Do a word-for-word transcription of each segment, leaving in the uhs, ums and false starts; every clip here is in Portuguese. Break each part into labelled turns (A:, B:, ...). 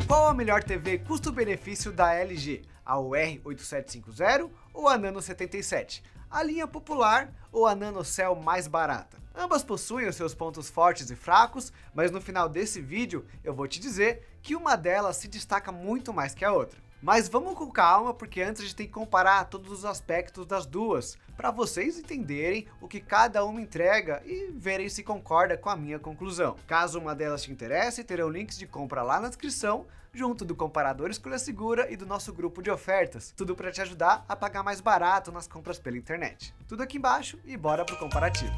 A: Qual a melhor T V custo-benefício da L G? A U R oito sete cinco zero ou a Nano setenta e sete? A linha popular ou a NanoCell mais barata? Ambas possuem os seus pontos fortes e fracos, mas no final desse vídeo eu vou te dizer que uma delas se destaca muito mais que a outra. Mas vamos com calma, porque antes a gente tem que comparar todos os aspectos das duas, para vocês entenderem o que cada uma entrega e verem se concorda com a minha conclusão. Caso uma delas te interesse, terão links de compra lá na descrição, junto do comparador Escolha Segura e do nosso grupo de ofertas, tudo para te ajudar a pagar mais barato nas compras pela internet. Tudo aqui embaixo e bora pro comparativo.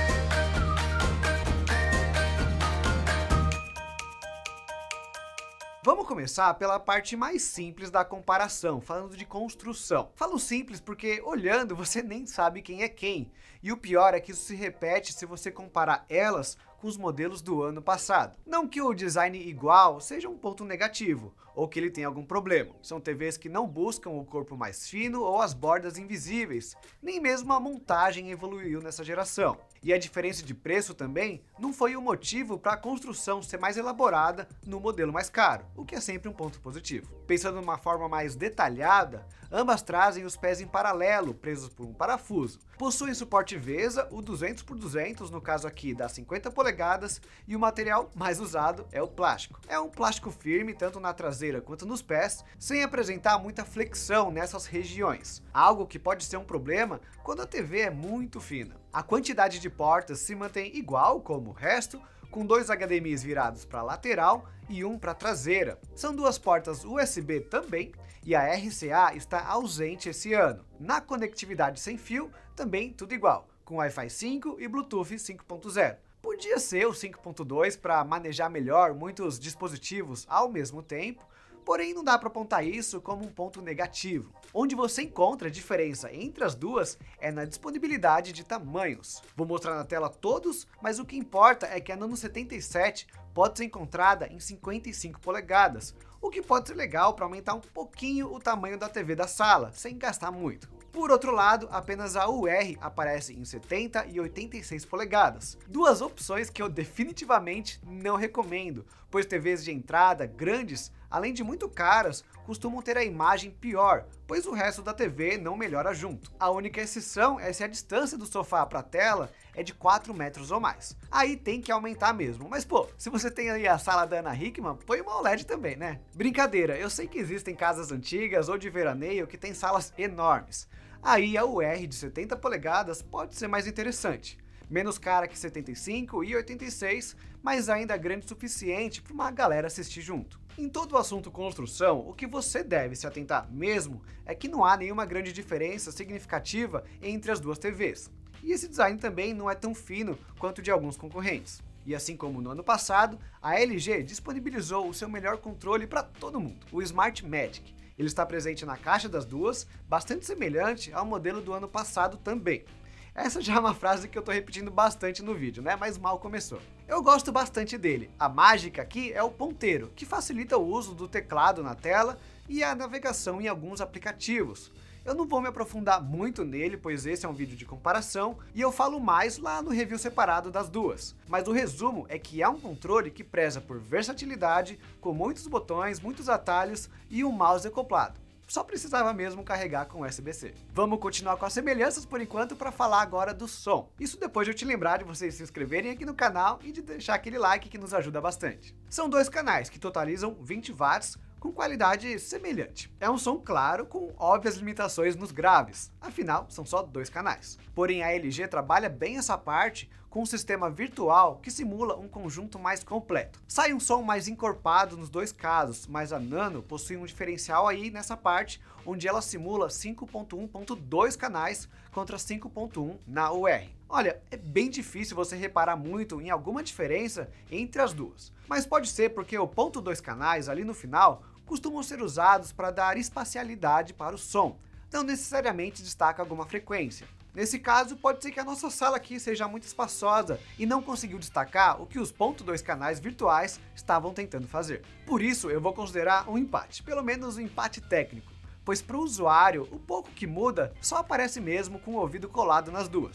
A: Vamos começar pela parte mais simples da comparação, falando de construção. Falo simples porque olhando você nem sabe quem é quem, e o pior é que isso se repete se você comparar elas com os modelos do ano passado. Não que o design igual seja um ponto negativo, ou que ele tenha algum problema. São T Vs que não buscam o corpo mais fino ou as bordas invisíveis, nem mesmo a montagem evoluiu nessa geração. E a diferença de preço também não foi o motivo para a construção ser mais elaborada no modelo mais caro, o que é sempre um ponto positivo. Pensando de uma forma mais detalhada, ambas trazem os pés em paralelo, presos por um parafuso. Possuem suporte VESA, o duzentos por duzentos, no caso aqui das cinquenta polegadas, e o material mais usado é o plástico. É um plástico firme, tanto na traseira quanto nos pés, sem apresentar muita flexão nessas regiões, algo que pode ser um problema quando a T V é muito fina. A quantidade de portas se mantém igual como o resto, com dois H D M Is virados para a lateral e um para a traseira. São duas portas U S B também, e a R C A está ausente esse ano. Na conectividade sem fio, também tudo igual, com Wi-Fi cinco e Bluetooth cinco ponto zero. Podia ser o cinco ponto dois para manejar melhor muitos dispositivos ao mesmo tempo, porém não dá para apontar isso como um ponto negativo. Onde você encontra a diferença entre as duas é na disponibilidade de tamanhos. Vou mostrar na tela todos, mas o que importa é que a Nano setenta e sete pode ser encontrada em cinquenta e cinco polegadas, o que pode ser legal para aumentar um pouquinho o tamanho da T V da sala, sem gastar muito. Por outro lado, apenas a U R aparece em setenta e oitenta e seis polegadas, duas opções que eu definitivamente não recomendo, pois T Vs de entrada grandes, além de muito caras, costumam ter a imagem pior, pois o resto da T V não melhora junto. A única exceção é se a distância do sofá para a tela é de quatro metros ou mais. Aí tem que aumentar mesmo, mas pô, se você tem aí a sala da Ana Hickman, põe uma O L E D também, né? Brincadeira, eu sei que existem casas antigas ou de veraneio que tem salas enormes. Aí a U R de setenta polegadas pode ser mais interessante. Menos cara que setenta e cinco e oitenta e seis, mas ainda grande o suficiente para uma galera assistir junto. Em todo o assunto construção, o que você deve se atentar mesmo é que não há nenhuma grande diferença significativa entre as duas T Vs. E esse design também não é tão fino quanto de alguns concorrentes. E assim como no ano passado, a L G disponibilizou o seu melhor controle para todo mundo, o Smart Magic. Ele está presente na caixa das duas, bastante semelhante ao modelo do ano passado também. Essa já é uma frase que eu tô repetindo bastante no vídeo, né? Mas mal começou. Eu gosto bastante dele. A mágica aqui é o ponteiro, que facilita o uso do teclado na tela e a navegação em alguns aplicativos. Eu não vou me aprofundar muito nele, pois esse é um vídeo de comparação, e eu falo mais lá no review separado das duas. Mas o resumo é que é um controle que preza por versatilidade, com muitos botões, muitos atalhos e um mouse acoplado. Só precisava mesmo carregar com U S B C. Vamos continuar com as semelhanças por enquanto para falar agora do som. Isso depois de eu te lembrar de vocês se inscreverem aqui no canal e de deixar aquele like que nos ajuda bastante. São dois canais que totalizam vinte watts, com qualidade semelhante. É um som claro, com óbvias limitações nos graves, afinal são só dois canais. Porém a L G trabalha bem essa parte com um sistema virtual que simula um conjunto mais completo. Sai um som mais encorpado nos dois casos, mas a Nano possui um diferencial aí nessa parte, onde ela simula cinco ponto um ponto dois canais contra cinco ponto um na U R. Olha, é bem difícil você reparar muito em alguma diferença entre as duas, mas pode ser porque o ponto dois canais ali no final costumam ser usados para dar espacialidade para o som, não necessariamente destaca alguma frequência. Nesse caso, pode ser que a nossa sala aqui seja muito espaçosa e não conseguiu destacar o que os ponto dois canais virtuais estavam tentando fazer. Por isso, eu vou considerar um empate, pelo menos um empate técnico, pois para o usuário, o pouco que muda só aparece mesmo com o ouvido colado nas duas.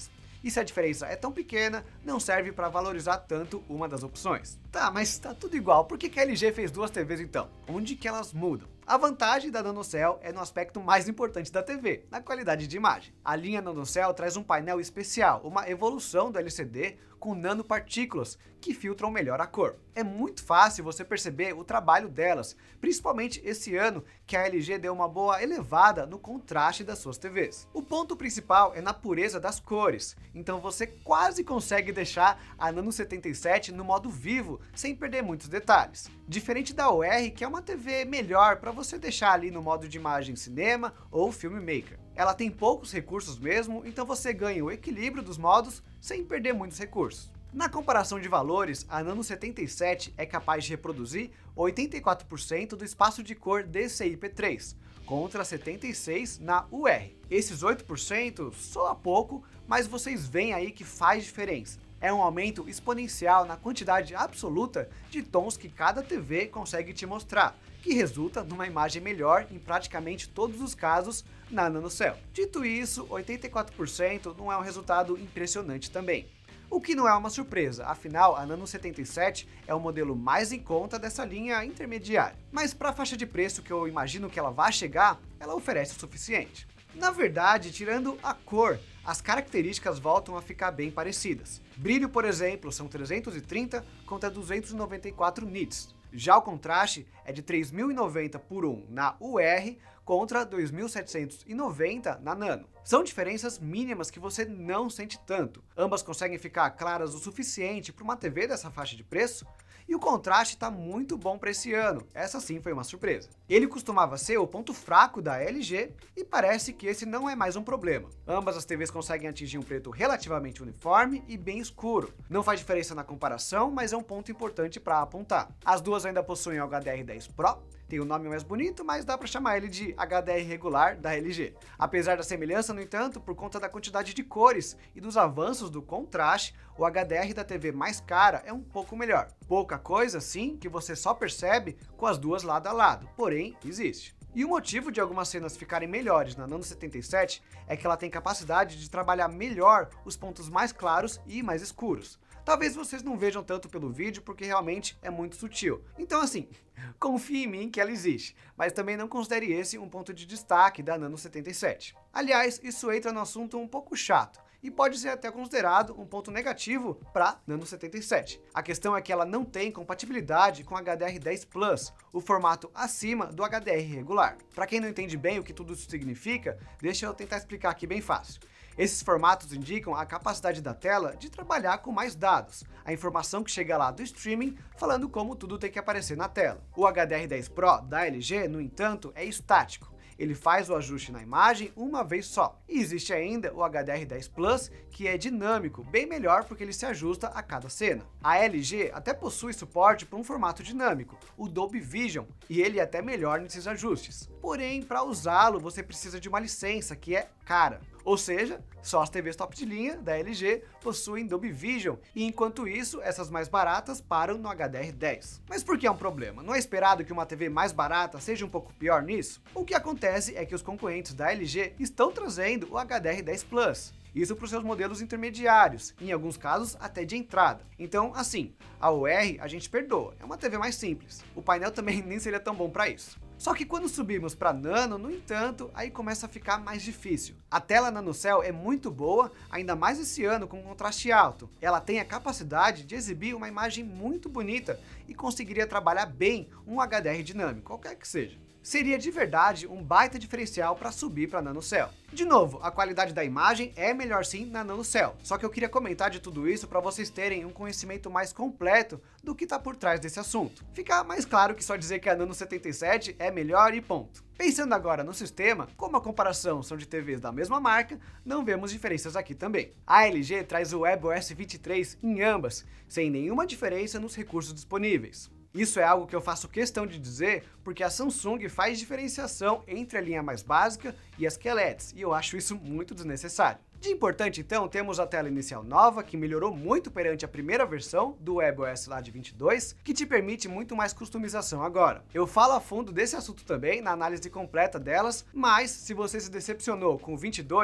A: E se a diferença é tão pequena, não serve para valorizar tanto uma das opções. Tá, mas tá tudo igual, por que que a L G fez duas T Vs então? Onde que elas mudam? A vantagem da NanoCell é no aspecto mais importante da T V, na qualidade de imagem. A linha NanoCell traz um painel especial, uma evolução do L C D com nanopartículas que filtram melhor a cor. É muito fácil você perceber o trabalho delas, principalmente esse ano que a L G deu uma boa elevada no contraste das suas T Vs. O ponto principal é na pureza das cores, então você quase consegue deixar a Nano setenta e sete no modo vivo sem perder muitos detalhes. Diferente da U R, que é uma T V melhor para você deixar ali no modo de imagem cinema ou filmmaker. Ela tem poucos recursos mesmo, então você ganha o equilíbrio dos modos sem perder muitos recursos. Na comparação de valores, a Nano setenta e sete é capaz de reproduzir oitenta e quatro por cento do espaço de cor D C I P três, contra setenta e seis por cento na U R. Esses oito por cento soa pouco, mas vocês veem aí que faz diferença. É um aumento exponencial na quantidade absoluta de tons que cada T V consegue te mostrar, que resulta numa imagem melhor em praticamente todos os casos na NanoCell. Dito isso, oitenta e quatro por cento não é um resultado impressionante também. O que não é uma surpresa, afinal a Nano setenta e sete é o modelo mais em conta dessa linha intermediária. Mas para a faixa de preço que eu imagino que ela vai chegar, ela oferece o suficiente. Na verdade, tirando a cor, as características voltam a ficar bem parecidas. Brilho, por exemplo, são trezentos e trinta contra duzentos e noventa e quatro nits. Já o contraste é de três mil e noventa por um na U R contra dois mil setecentos e noventa na Nano. São diferenças mínimas que você não sente tanto. Ambas conseguem ficar claras o suficiente para uma T V dessa faixa de preço, e o contraste está muito bom para esse ano. Essa sim foi uma surpresa. Ele costumava ser o ponto fraco da L G e parece que esse não é mais um problema. Ambas as T Vs conseguem atingir um preto relativamente uniforme e bem escuro. Não faz diferença na comparação, mas é um ponto importante para apontar. As duas ainda possuem o H D R dez Pro, tem o nome mais bonito, mas dá para chamar ele de H D R regular da L G. Apesar da semelhança, no entanto, por conta da quantidade de cores e dos avanços do contraste, o H D R da T V mais cara é um pouco melhor. Pouca coisa, sim, que você só percebe com as duas lado a lado, porém existe. E o motivo de algumas cenas ficarem melhores na Nano setenta e sete é que ela tem capacidade de trabalhar melhor os pontos mais claros e mais escuros. Talvez vocês não vejam tanto pelo vídeo porque realmente é muito sutil. Então assim, confie em mim que ela existe, mas também não considere esse um ponto de destaque da Nano setenta e sete. Aliás, isso entra no assunto um pouco chato, e pode ser até considerado um ponto negativo para Nano setenta e sete. A questão é que ela não tem compatibilidade com H D R dez Plus, o formato acima do H D R regular. Para quem não entende bem o que tudo isso significa, deixa eu tentar explicar aqui bem fácil. Esses formatos indicam a capacidade da tela de trabalhar com mais dados, a informação que chega lá do streaming falando como tudo tem que aparecer na tela. O H D R dez Pro da L G, no entanto, é estático. Ele faz o ajuste na imagem uma vez só. E existe ainda o H D R dez Plus, que é dinâmico, bem melhor porque ele se ajusta a cada cena. A L G até possui suporte para um formato dinâmico, o Dolby Vision, e ele é até melhor nesses ajustes. Porém, para usá-lo, você precisa de uma licença que é cara. Ou seja, só as T Vs top de linha da L G possuem Dolby Vision, e enquanto isso, essas mais baratas param no H D R dez. Mas por que é um problema? Não é esperado que uma T V mais barata seja um pouco pior nisso? O que acontece é que os concorrentes da L G estão trazendo o H D R dez Plus. Isso para os seus modelos intermediários, em alguns casos até de entrada. Então, assim, a U R a gente perdoa, é uma T V mais simples. O painel também nem seria tão bom para isso. Só que quando subimos para Nano, no entanto, aí começa a ficar mais difícil. A tela NanoCell é muito boa, ainda mais esse ano com contraste alto. Ela tem a capacidade de exibir uma imagem muito bonita e conseguiria trabalhar bem um H D R dinâmico, qualquer que seja. Seria de verdade um baita diferencial para subir para NanoCell. De novo, a qualidade da imagem é melhor sim na NanoCell, só que eu queria comentar de tudo isso para vocês terem um conhecimento mais completo do que está por trás desse assunto. Fica mais claro que só dizer que a Nano setenta e sete é melhor e ponto. Pensando agora no sistema, como a comparação são de T Vs da mesma marca, não vemos diferenças aqui também. A L G traz o WebOS vinte e três em ambas, sem nenhuma diferença nos recursos disponíveis. Isso é algo que eu faço questão de dizer porque a Samsung faz diferenciação entre a linha mais básica e as Q L E Ds, e eu acho isso muito desnecessário. De importante então, temos a tela inicial nova, que melhorou muito perante a primeira versão do WebOS lá de vinte e dois, que te permite muito mais customização agora. Eu falo a fundo desse assunto também na análise completa delas, mas se você se decepcionou com o vinte e dois,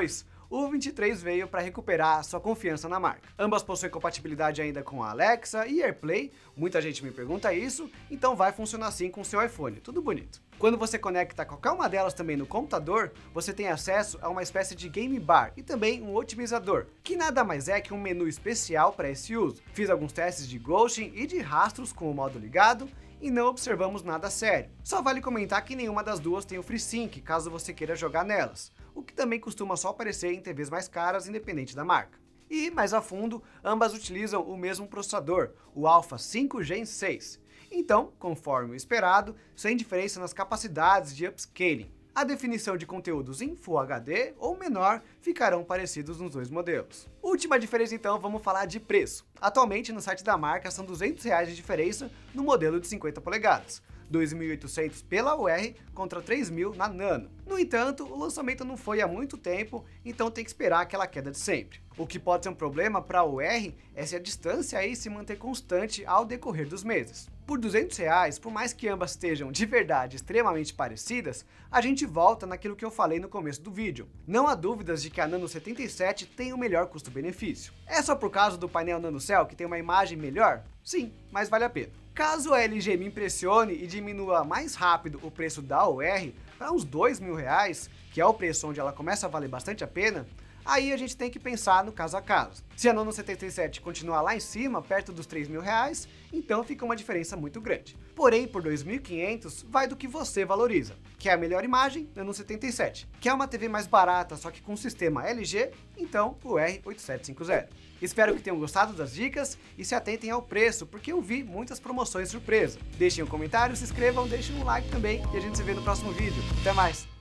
A: o vinte e três veio para recuperar sua confiança na marca. Ambas possuem compatibilidade ainda com a Alexa e AirPlay, muita gente me pergunta isso, então vai funcionar assim com o seu iPhone, tudo bonito. Quando você conecta qualquer uma delas também no computador, você tem acesso a uma espécie de game bar e também um otimizador, que nada mais é que um menu especial para esse uso. Fiz alguns testes de ghosting e de rastros com o modo ligado, e não observamos nada sério. Só vale comentar que nenhuma das duas tem o FreeSync, caso você queira jogar nelas, o que também costuma só aparecer em T Vs mais caras, independente da marca. E, mais a fundo, ambas utilizam o mesmo processador, o Alpha cinco Gen seis. Então, conforme o esperado, sem diferença nas capacidades de upscaling. A definição de conteúdos em Full H D ou menor ficarão parecidos nos dois modelos. Última diferença então, vamos falar de preço. Atualmente no site da marca são duzentos reais de diferença no modelo de cinquenta polegadas, dois mil e oitocentos pela U R contra três mil na Nano. No entanto, o lançamento não foi há muito tempo, então tem que esperar aquela queda de sempre. O que pode ser um problema para a U R é se a distância aí se manter constante ao decorrer dos meses. Por duzentos reais, por mais que ambas estejam de verdade extremamente parecidas, a gente volta naquilo que eu falei no começo do vídeo. Não há dúvidas de que a Nano setenta e sete tem o melhor custo-benefício. É só por causa do painel NanoCell que tem uma imagem melhor? Sim, mas vale a pena. Caso a L G me impressione e diminua mais rápido o preço da U R para uns dois mil reais, que é o preço onde ela começa a valer bastante a pena, aí a gente tem que pensar no caso a caso. Se a Nano setenta e sete continuar lá em cima, perto dos três mil reais, então fica uma diferença muito grande. Porém, por dois mil e quinhentos, vai do que você valoriza. Quer a melhor imagem? Nano setenta e sete. Quer uma T V mais barata, só que com sistema L G? Então, o R oito sete cinco zero. Espero que tenham gostado das dicas e se atentem ao preço, porque eu vi muitas promoções surpresa. Deixem um comentário, se inscrevam, deixem um like também e a gente se vê no próximo vídeo. Até mais!